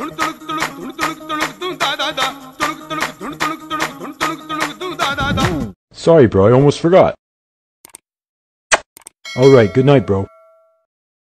Sorry, bro, I almost forgot. Alright, good night, bro.